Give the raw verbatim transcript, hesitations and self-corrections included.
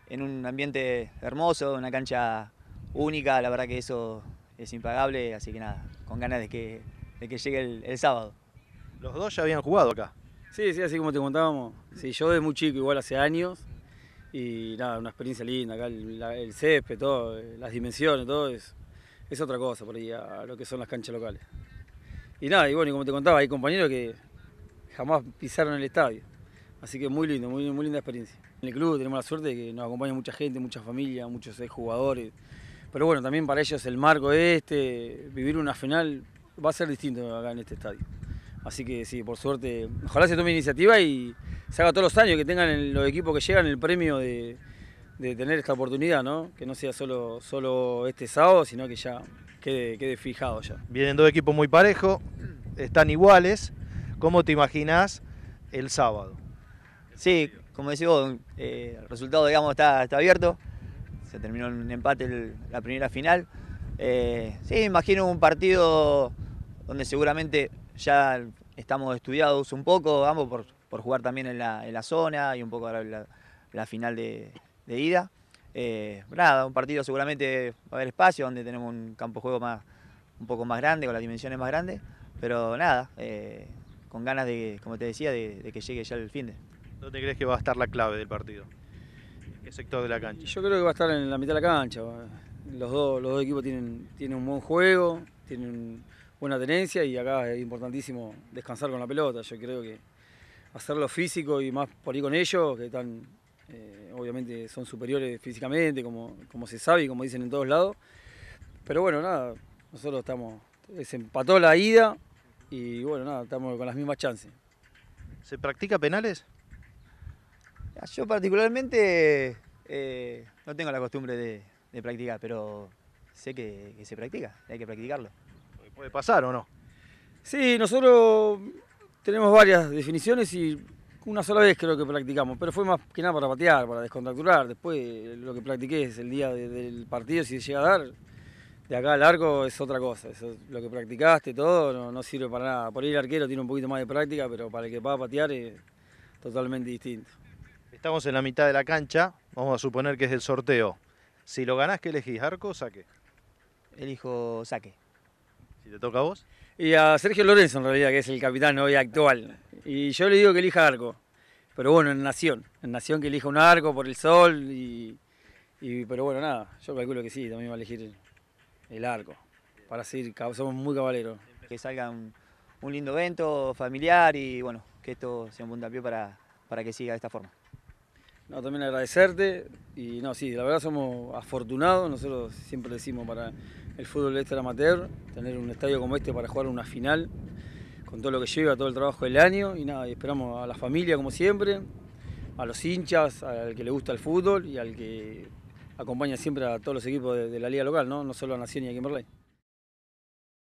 en un ambiente hermoso, una cancha única, la verdad que eso es impagable, así que nada, con ganas de que, de que llegue el, el sábado. Los dos ya habían jugado acá. Sí, sí, así como te contábamos. Sí, yo desde muy chico, igual hace años, y nada, una experiencia linda, acá el, la- el césped, todo, las dimensiones, todo es, es otra cosa por ahí a lo que son las canchas locales. Y nada, y bueno, y como te contaba, hay compañeros que jamás pisaron el estadio, así que muy lindo, muy, muy linda experiencia. En el club tenemos la suerte de que nos acompaña mucha gente, mucha familia, muchos ex jugadores, pero bueno, también para ellos el marco este, vivir una final va a ser distinto acá en este estadio. Así que sí, por suerte, ojalá se tome iniciativa y se haga todos los años, que tengan el- los equipos que llegan el premio de, de tener esta oportunidad, ¿no? Que no sea solo, solo este sábado, sino que ya quede, quede fijado ya. Vienen dos equipos muy parejos, están iguales. ¿Cómo te imaginás el sábado? Sí, como decís vos, eh, el resultado digamos está, está abierto, se terminó en un empate el- la primera final. Eh, sí, imagino un partido donde seguramente ya estamos estudiados un poco, ambos por, por jugar también en la, en la zona y un poco ahora la, la final de, de ida. Eh, nada, un partido seguramente va a haber espacio, donde tenemos un campo de juego más, un poco más grande, con las dimensiones más grandes, pero nada, eh, con ganas de, como te decía, de, de que llegue ya el fin de. ¿Dónde crees que va a estar la clave del partido? ¿En qué sector de la Y cancha? yo creo que va a estar en la mitad de la cancha. va. Los dos, los dos equipos tienen, tienen un buen juego, tienen buena tenencia y acá es importantísimo descansar con la pelota. Yo creo que hacerlo físico y más por ahí con ellos, que están, eh, obviamente son superiores físicamente, como, como se sabe y como dicen en todos lados. Pero bueno, nada, nosotros estamos, se empató la ida y bueno, nada, estamos con las mismas chances. ¿Se practica penales? Yo particularmente eh, no tengo la costumbre de, de practicar, pero sé que, que se practica, hay que practicarlo. Porque puede pasar o no. Sí, nosotros tenemos varias definiciones y una sola vez creo que practicamos, pero fue más que nada para patear, para descontracturar. Después lo que practiqué es el día de- del partido, si se llega a dar, de acá al arco es otra cosa. Eso, lo que practicaste, todo, no, no sirve para nada. Por ahí el arquero tiene un poquito más de práctica, pero para el que va a patear es totalmente distinto. Estamos en la mitad de la cancha, vamos a suponer que es el sorteo. Si lo ganás, ¿qué elegís? ¿Arco o saque? Elijo saque. Si te toca a vos. Y a Sergio Lorenzo en realidad, que es el capitán hoy actual. Y yo le digo que elija arco. Pero bueno, en Nación. En Nación que elija un arco por el sol. Y, y- pero bueno, nada. Yo calculo que sí, también va a elegir el, el arco. Para seguir, cab- somos muy cabaleros. Que salga un, un lindo evento familiar y bueno, que esto sea un puntapié para, para que siga de esta forma. No, también agradecerte. Y no, sí, la verdad somos afortunados. Nosotros siempre decimos para el fútbol este amateur, tener un estadio como este para jugar una final, con todo lo que lleva, todo el trabajo del año. Y nada, y esperamos a la familia como siempre, a los hinchas, al que le gusta el fútbol y al que acompaña siempre a todos los equipos de, de la liga local, ¿no? No solo a Nación y a Kimberley.